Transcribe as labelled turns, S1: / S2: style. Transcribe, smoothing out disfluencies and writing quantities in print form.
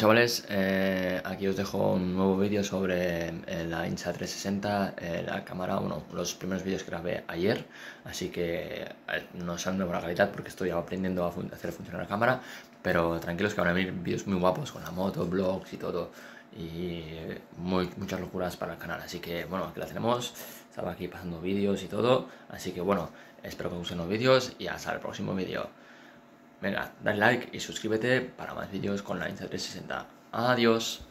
S1: chavales, aquí os dejo un nuevo vídeo sobre la Insta360, la cámara, bueno, los primeros vídeos que grabé ayer, así que no son de buena calidad porque estoy aprendiendo a hacer funcionar la cámara, pero tranquilos que van a venir vídeos muy guapos con la moto, vlogs y todo, y muchas locuras para el canal, así que bueno, aquí la tenemos, estaba aquí pasando vídeos y todo, así que bueno, espero que os gusten los vídeos y hasta el próximo vídeo. Venga, dale like y suscríbete para más vídeos con la Insta360. Adiós.